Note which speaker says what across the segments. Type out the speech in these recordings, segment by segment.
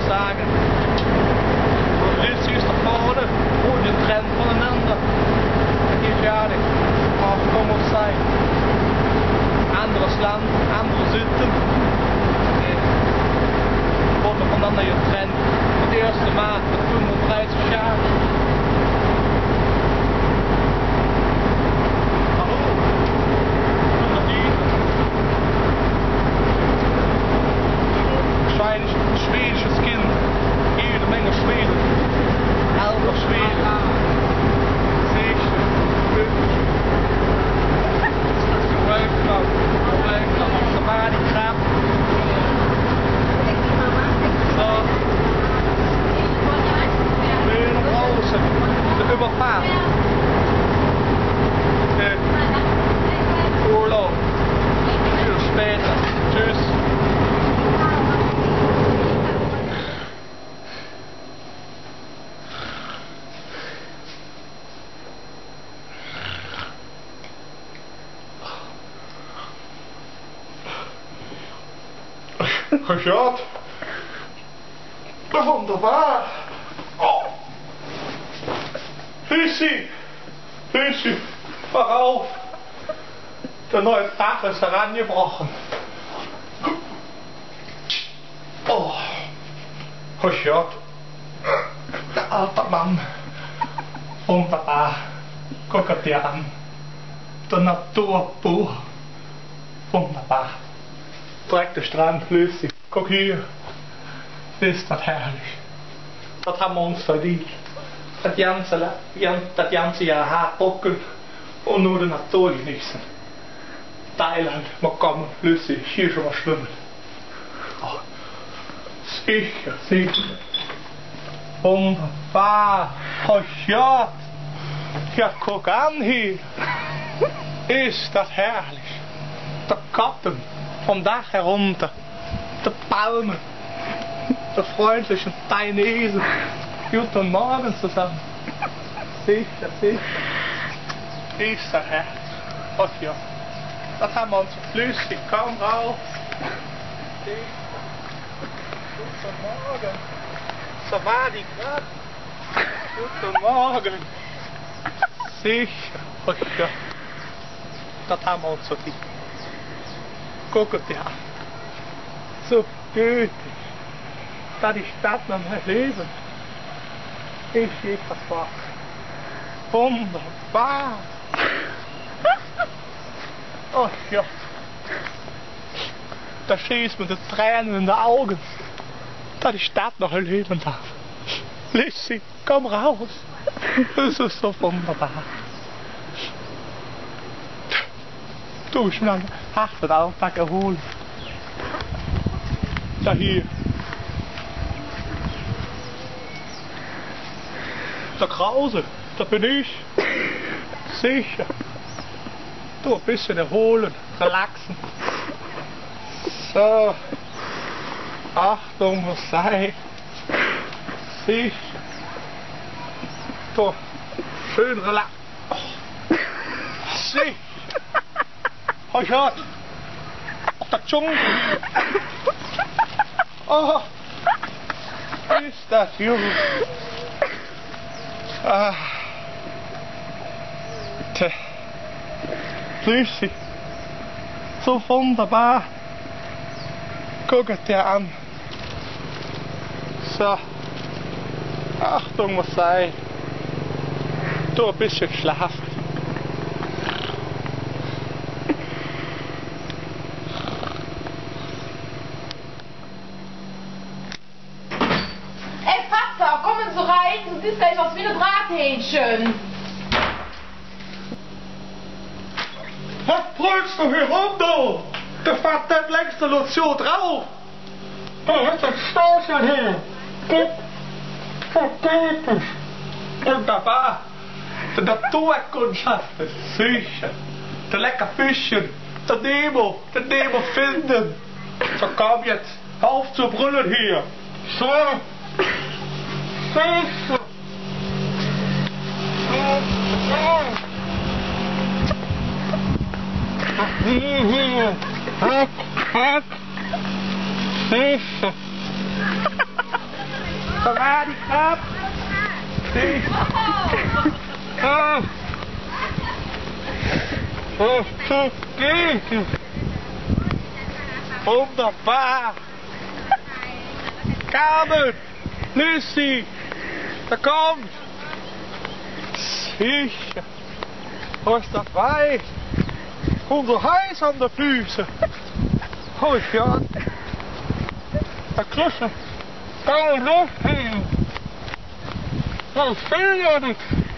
Speaker 1: sagen. Und Lucy ist da vorne und getrennt voneinander. Hier fertig. Ach, komm auf sein. Anderes Land, andere Sitten. Worden voneinander getrennt. Het eerste maand met 35 jaar. Hallo. Wahrscheinlich ein schwedisches Kind. Jede Menge Schweden. Elfer Schweden. Sicher. Samadhi Grab. So. Schöne Rosen. De überfahren. Urlaub. Viel später. Tschüss. Gejat. Wunderbar. Oh. Lucy. Lucy. Wach auf. Der neue Tag ist herangebrochen. Oh. Gejat. Der alte Mann. Wunderbar. Guck dir an. Der Natur pur. Wunderbar. Direkt der Strand, Lucy. Guck hier. Ist das herrlich. Das haben wir uns verdient. Das ganze Jahr hart buckeln und nur die Natur genießen. Thailand, wir kommen, Lucy, hier schon mal schwimmen. Oh. Sicher, sicher. Wunderbar. Oh ja. Ja, guck an hier. Ist das herrlich. Der Garten vom Dach herunter. Die Palmen. Die freundlichen Thainesen. Guten Morgen zusammen. Sicher, sicher. Ist das herrlich. Ach ja. Das haben wir uns flüssig. Komm raus. Sicher. Guten Morgen. Samadhi Grab. Guten Morgen. Sicher. Ach ja. Das haben wir uns so dick. Guckt dir an. So gütig. Da die Stadt noch mein Leben. Ich gebe das vor. Wunderbar. Oh ja. Da schießt mir die Tränen in die Augen. Da die Stadt noch erleben darf. Lucy, komm raus. Das ist so wunderbar. Du bist mir einen harten Alltag erholt. Da hier. Der Krause, da bin ich. Sicher. Du ein bisschen erholen, relaxen. So. Achtung, was sei. Sicher. Du, schön relaxen. Oh. Sicher. Oh ja. Der Dschungel. Oh. Ist das gut. Ah. Tja. Lucy. So wunderbar. Guck dir an. So. Achtung, was sei. Du ein bisschen schlafen.
Speaker 2: Du siehst gleich aus wie ein Brathähnchen.
Speaker 1: Was brüllst du hier rum, du? Der fährt nicht längst der Lucio drauf. Da ist ein Stauchen hier. Vergeblich. Wunderbar. Der Naturkundschaft, sicher. Der lecker Fischchen. Der Nemo finden. So komm jetzt, hör auf zu brüllen hier. So. Sicher. Sicher. Sawadee krab. Wunderbar. Carmen, Lucy, da kommt. Sicher. Was ist dabei? Unser Hals an der Füße. Oh ja. Da kriegst du geile Luft hin. Das will ja nicht.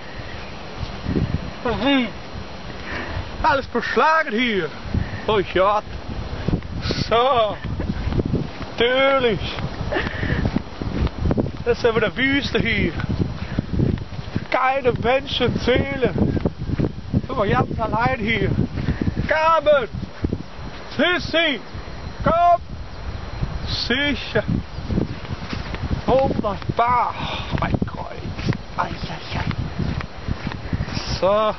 Speaker 1: Alles beschlagen hier. Oh ja. So. Natürlich. Das ist ja wieder Wüste hier. Keine Menschenseele. Sind wir ganz allein hier. Carmen! Sissi! Komm! Sicher! Wunderbar! Oh mein Kreuz! Eieiei! So!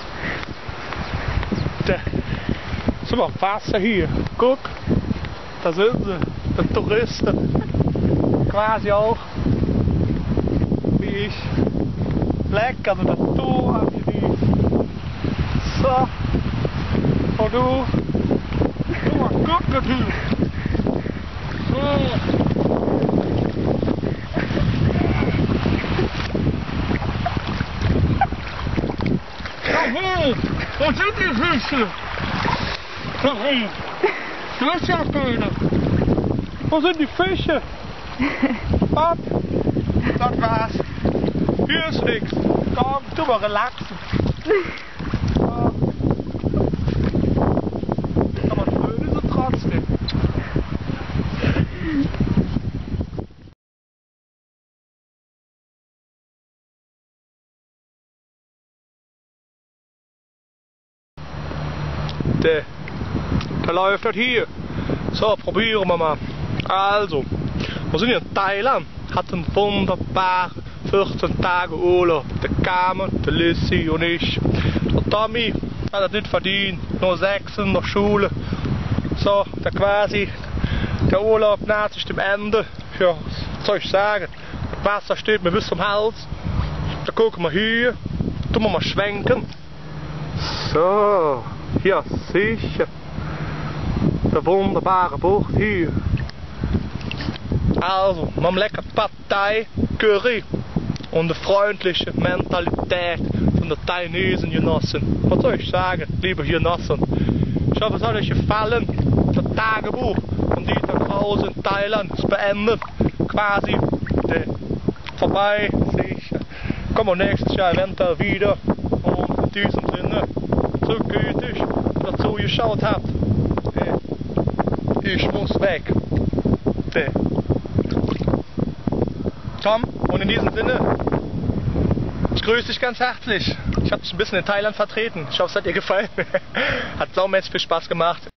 Speaker 1: Da sind wir am Wasser hier. Guck! Da sind sie! Die Touristen! Quasi auch! Wie ich! Lecker! Die Natur haben wir lieb! So! Und du mal gucken natürlich. Jawohl, wo sind die Fische? Jawohl, das ist ja keiner. Wo sind die Fische? Ab, das war's. Hier ist nichts. Komm, tu mal relaxen. Da läuft das hier. So, probieren wir mal. Also, wir sind hier in Thailand. Hatten wunderbare 14 Tage Urlaub. Der Carmen, der Lissy und ich. Der Tommy hat das nicht verdient. Nur 6 in der Schule. So, der Urlaub naht sich dem Ende. Ja, was soll ich sagen? Das Wasser steht mir bis zum Hals. Da gucken wir hier. Tun wir mal schwenken. So. Ja, sicher. Der wunderbare Bucht hier. Also, wir haben lecker Pad Thai, Curry und eine freundliche Mentalität von der Thainesen genossen. Was soll ich sagen, liebe Genossen? Ich hoffe, es hat euch gefallen. Das Tagebuch von Dieter Krause in Thailand ist beendet. Quasi vorbei, sicher. Kommen wir nächstes Jahr eventuell wieder. Und in diesem Sinne, so gütig, dass ihr zugeschaut habt. Ich muss weg. Tom, und in diesem Sinne, ich grüße dich ganz herzlich. Ich habe dich ein bisschen in Thailand vertreten. Ich hoffe, es hat dir gefallen. Hat saumäßig viel Spaß gemacht.